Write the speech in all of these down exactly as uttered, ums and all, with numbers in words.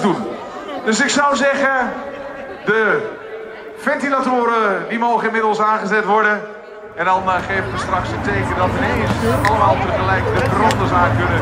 doen. Dus ik zou zeggen, de ventilatoren die mogen inmiddels aangezet worden. En dan uh, geven we straks een teken dat ineens allemaal tegelijk de branders aan kunnen.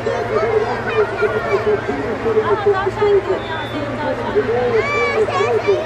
Tavşan gidiyor ya. Tavşan.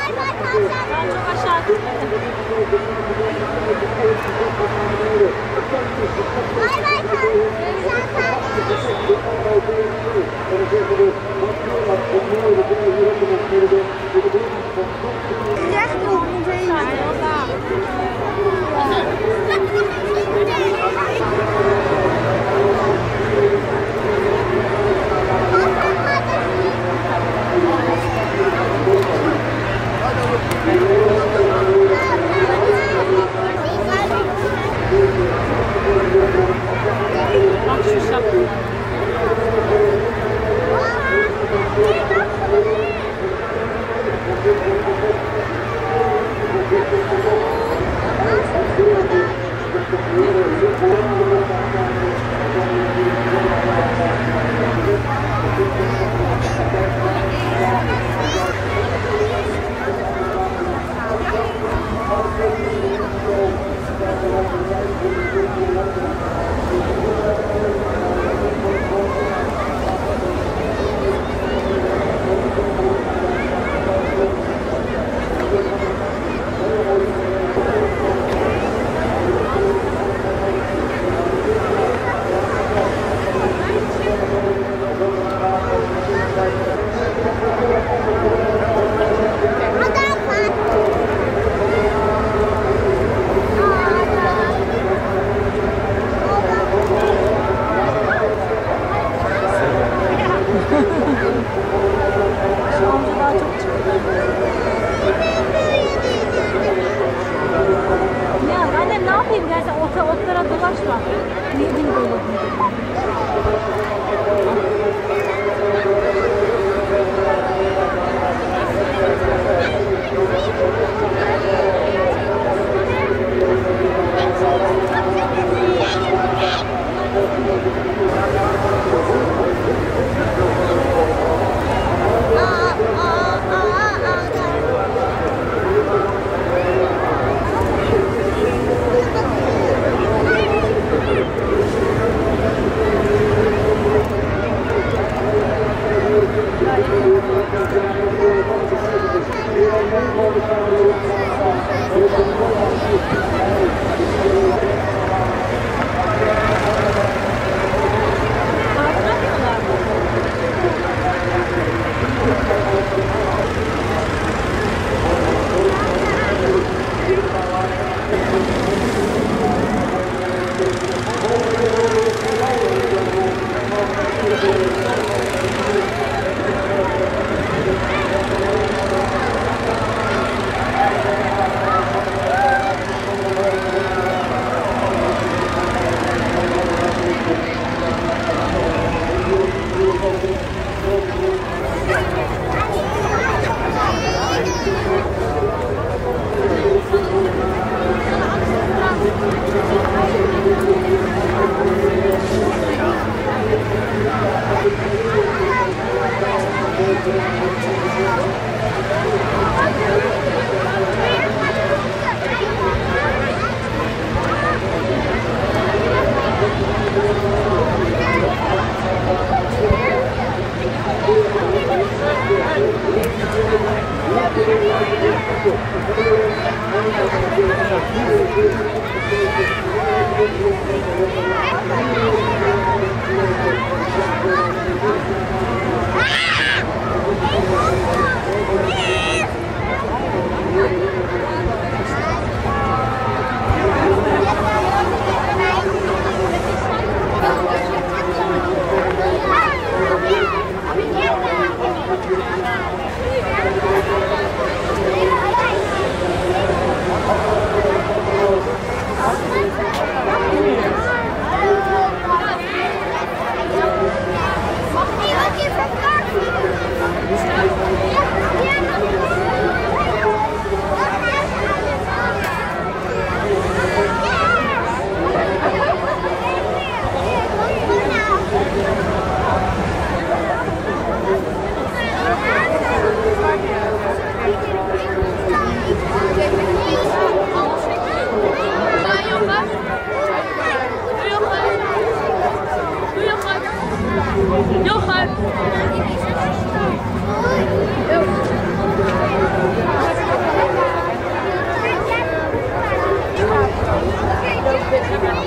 Jochen!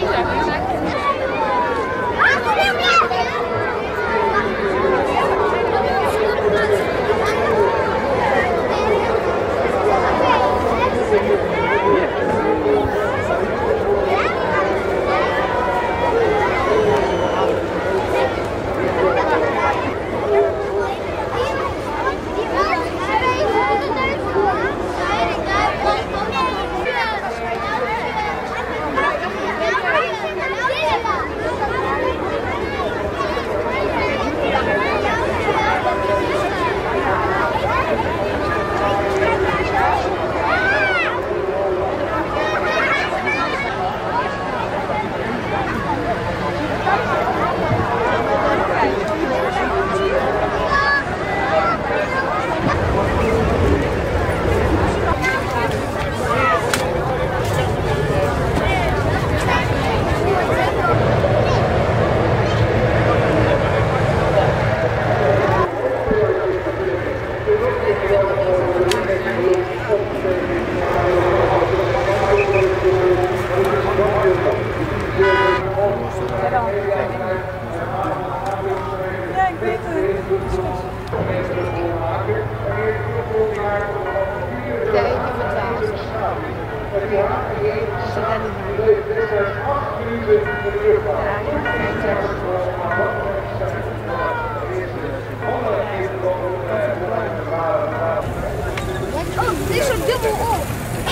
Ja, ik weet het. Ja, ik heb het wel. Ze gaan oh, dit is er dubbel op.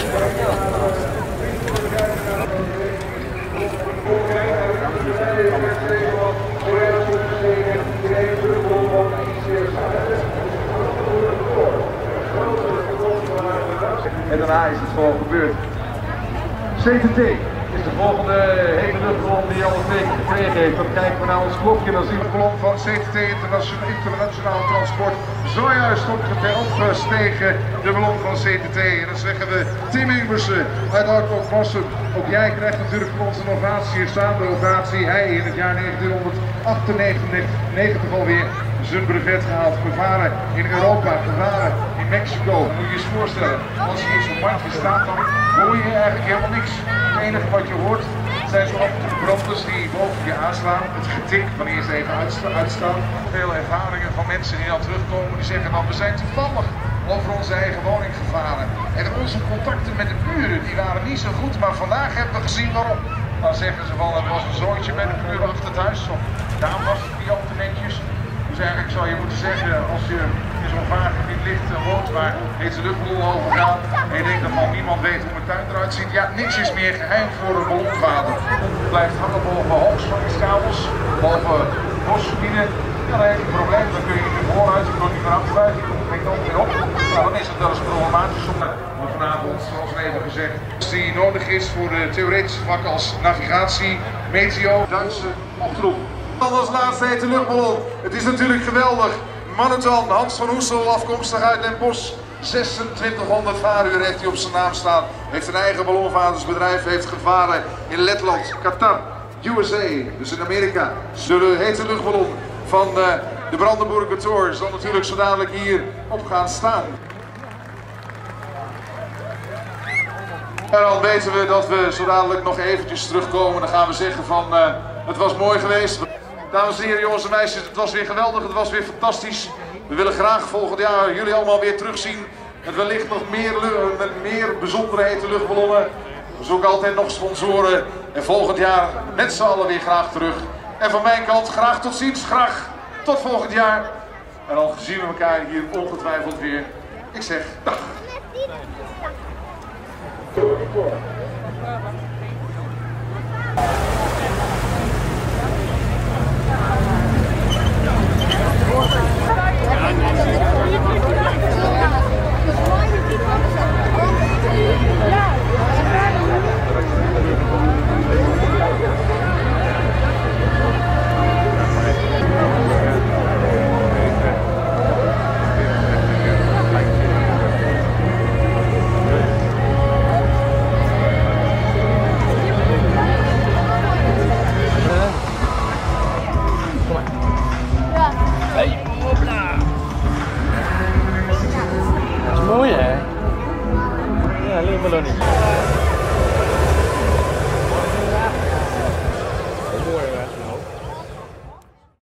En daarna is het gewoon gebeurd. C T T is de volgende hele luchtballon die al een teken gekregen heeft. Dan kijken we naar ons klokje, dan zien we de ballon van C T T Internationaal, internationaal Transport zojuist opgestegen, de ballon van C T T. En dan zeggen we Tim Ingbersen uit Arkok-Wassum. Ook jij krijgt natuurlijk voor onze ovatie, een staande ovatie. Hij in het jaar negentienhonderdachtennegentig alweer zijn brevet gehaald. Gevaren in Europa, gevaren in Mexico. Moet je je eens voorstellen, als je in zo'n bandje staat, dan hoor je eigenlijk helemaal niks. Het enige wat je hoort zijn zo af en toe branders die boven je aanslaan. Het getik wanneer ze even uitstaan. Veel ervaringen van mensen die dan terugkomen, die zeggen dan we zijn toevallig over onze eigen woning gevaren. En onze contacten met de buren die waren niet zo goed, maar vandaag hebben we gezien waarom. Dan zeggen ze van er was een zoontje met de buren achter het huis. Daarom was het niet al te netjes. Dus eigenlijk zou je moeten zeggen, als je in zo'n vaargebied ligt en woont waar deze luchtballon overgaat en je denkt dat van niemand weet hoe mijn tuin eruit ziet, ja, niks is meer geheim voor een ballonvader. Het blijft hangen boven hoogspanningskabels, boven bosgebieden. Ja, dan heb je een probleem, dan kun je niet meer vooruit, je kunt niet meer achteruit, je komt er ook weer op. Nou, dan is het wel eens problematisch om vanavond, zoals even gezegd, die nodig is voor de theoretische vakken als navigatie, meteo, Duitse oproep. Als laatste heet de luchtballon. Het is natuurlijk geweldig. Manutan, Hans van Hoesel, afkomstig uit Den Bosch. zesentwintighonderd vaaruur heeft hij op zijn naam staan. Heeft een eigen ballonvaardersbedrijf, heeft gevaren in Letland, Qatar, U S A, dus in Amerika. De hete luchtballon van uh, de Brandenburger Tor zal natuurlijk zo dadelijk hier op gaan staan. En dan weten we dat we zo dadelijk nog eventjes terugkomen. Dan gaan we zeggen van uh, het was mooi geweest. Dames en heren, jongens en meisjes, het was weer geweldig, het was weer fantastisch. We willen graag volgend jaar jullie allemaal weer terugzien. Met wellicht nog meer, met meer bijzondere hete luchtballonnen. We zoeken altijd nog sponsoren. En volgend jaar met z'n allen weer graag terug. En van mijn kant graag tot ziens, graag tot volgend jaar. En dan zien we elkaar hier ongetwijfeld weer. Ik zeg dag. Mooi hè? Ja, alleen maar nog niet.